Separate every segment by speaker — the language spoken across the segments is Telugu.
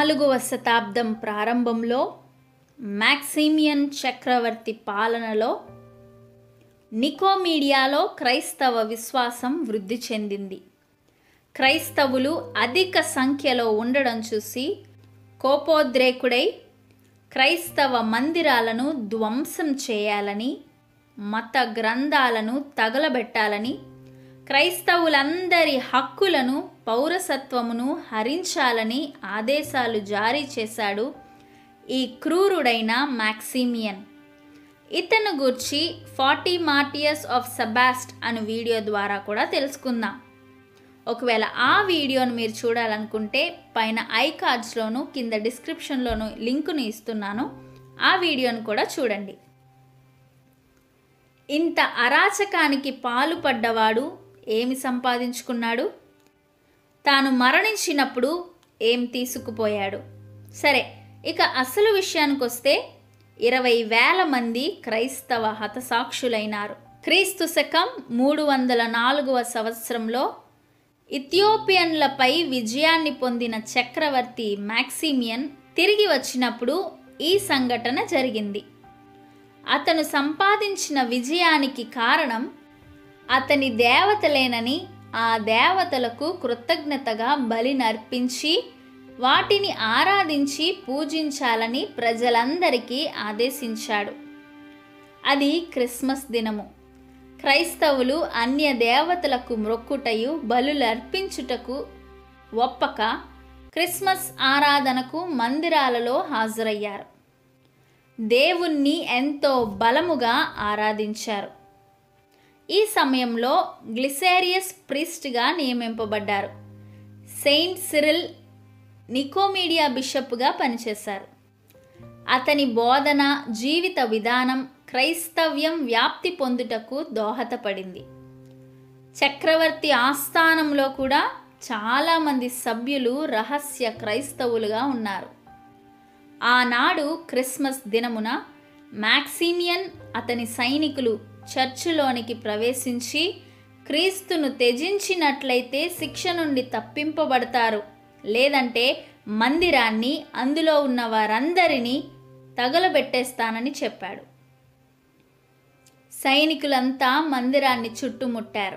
Speaker 1: 4వ శతాబ్దం ప్రారంభంలో మాక్సిమియన్ చక్రవర్తి పాలనలో నికోమీడియాలో క్రైస్తవ విశ్వాసం వృద్ధి చెందింది. క్రైస్తవులు అధిక సంఖ్యలో ఉండడం చూసి కోపోద్రేకుడై క్రైస్తవ మందిరాలను ధ్వంసం చేయాలని, మత గ్రంథాలను తగలబెట్టాలని, క్రైస్తవులందరి హక్కులను పౌరసత్వమును హరించాలని ఆదేశాలు జారీ చేశాడు ఈ క్రూరుడైన మాక్సిమియన్. ఇతను గూర్చి 40 మార్టియర్స్ ఆఫ్ సెబాస్ట్ అనే వీడియో ద్వారా కూడా తెలుసుకుందాం. ఒకవేళ ఆ వీడియోను మీరు చూడాలనుకుంటే పైన ఐకార్డ్స్లోను కింద డిస్క్రిప్షన్లోను లింకును ఇస్తున్నాను. ఆ వీడియోను కూడా చూడండి. ఇంత అరాచకానికి పాలుపడ్డవాడు ఏమి సంపాదించుకున్నాడు? తాను మరణించినప్పుడు ఏం తీసుకుపోయాడు? సరే, ఇక అసలు విషయానికి వస్తే 20,000 మంది క్రైస్తవ హతసాక్షులైనారు. క్రీస్తు శకం 304వ సంవత్సరంలో ఇథియోపియన్లపై విజయాన్ని పొందిన చక్రవర్తి మాక్సిమియన్ తిరిగి వచ్చినప్పుడు ఈ సంఘటన జరిగింది. అతను సంపాదించిన విజయానికి కారణం అతని దేవతలేనని, ఆ దేవతలకు కృతజ్ఞతగా బలినర్పించి వాటిని ఆరాధించి పూజించాలని ప్రజలందరికీ ఆదేశించాడు. అది క్రిస్మస్ దినము. క్రైస్తవులు అన్య దేవతలకు మ్రొక్కుటయు బలులర్పించుటకు ఒప్పక క్రిస్మస్ ఆరాధనకు మందిరాలలో హాజరయ్యారు. దేవుణ్ణి ఎంతో బలముగా ఆరాధించారు. ఈ సమయంలో గ్లిసేరియస్ ప్రీస్ట్గా నియమింపబడ్డారు. సెయింట్ సిరిల్ నికోమీడియా బిషప్గా పనిచేశారు. అతని బోధన, జీవిత విధానం క్రైస్తవ్యం వ్యాప్తి పొందుటకు దోహదపడింది. చక్రవర్తి ఆస్థానంలో కూడా చాలామంది సభ్యులు రహస్య క్రైస్తవులుగా ఉన్నారు. ఆనాడు క్రిస్మస్ దినమున మాక్సిమియన్ అతని సైనికులు చర్చిలోనికి ప్రవేశించి క్రీస్తును త్యజించినట్లయితే శిక్ష నుండి తప్పింపబడతారు, లేదంటే మందిరాన్ని, అందులో ఉన్న వారందరినీ తగలబెట్టేస్తానని చెప్పాడు. సైనికులంతా మందిరాన్ని చుట్టుముట్టారు.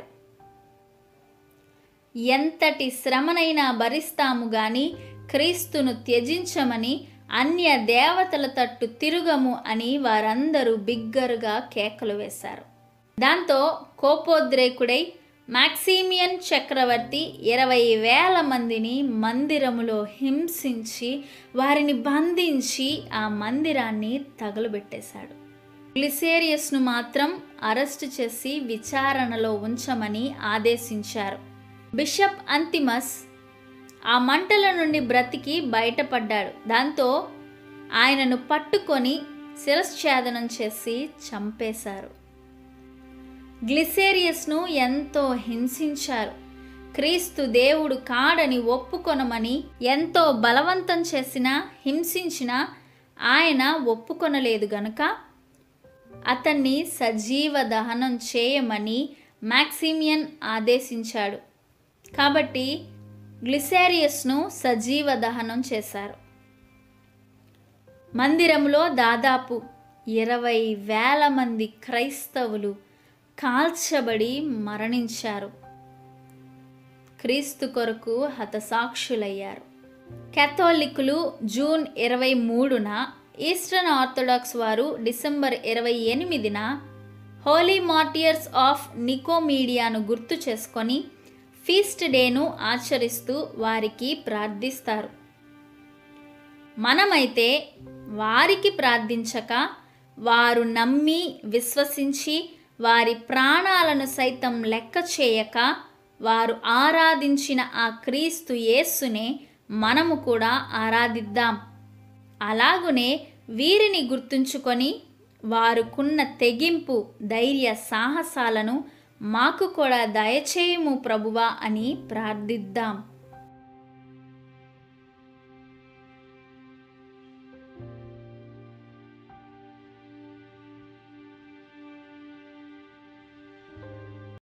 Speaker 1: ఎంతటి శ్రమనైనా భరిస్తాము గాని క్రీస్తును త్యజించమని, అన్య దేవతల తట్టు తిరుగము అని వారందరూ బిగ్గరగా కేకలు వేశారు. దాంతో కోపోద్రేకుడై మాక్సిమియన్ చక్రవర్తి 20,000 మందిని మందిరములో హింసించి వారిని బంధించి ఆ మందిరాన్ని తగలబెట్టేశాడు. గ్లిసేరియస్ను మాత్రం అరెస్టు చేసి విచారణలో ఉంచమని ఆదేశించారు. బిషప్ అంతిమస్ ఆ మంటల నుండి బ్రతికి బయటపడ్డాడు. దాంతో ఆయనను పట్టుకొని శిరశ్ఛేదనం చేసి చంపేశారు. గ్లిసేరియస్ను ఎంతో హింసించారు. క్రీస్తు దేవుడు కాడని ఒప్పుకొనమని ఎంతో బలవంతం చేసినా, హింసించినా ఆయన ఒప్పుకొనలేదు గనుక అతన్ని సజీవ దహనం చేయమని మాక్సిమియన్ ఆదేశించాడు. కాబట్టి గ్లిసేరియస్ను సజీవ దహనం చేశారు. మందిరంలో దాదాపు 20,000 మంది క్రైస్తవులు కాల్చబడి మరణించారు. క్రీస్తు కొరకు హతసాక్షులయ్యారు. కేథోలికులు జూన్ 23న, ఈస్టర్న్ ఆర్థోడాక్స్ వారు డిసెంబర్ 28న హోలీ మార్టియర్స్ ఆఫ్ నికోమీడియాను గుర్తు చేసుకొని ఫీస్ట్ డేను ఆచరిస్తూ వారికి ప్రార్థిస్తారు. మనమైతే వారికి ప్రార్థించక, వారు నమ్మి విశ్వసించి వారి ప్రాణాలను సైతం లెక్క చేయక వారు ఆరాధించిన ఆ క్రీస్తు యేసునే మనము కూడా ఆరాధిద్దాం. అలాగునే వీరిని గుర్తుంచుకొని వారుకున్న తెగింపు, ధైర్య సాహసాలను మాకు కూడా దయచేయము ప్రభువా అని ప్రార్థిద్దాం.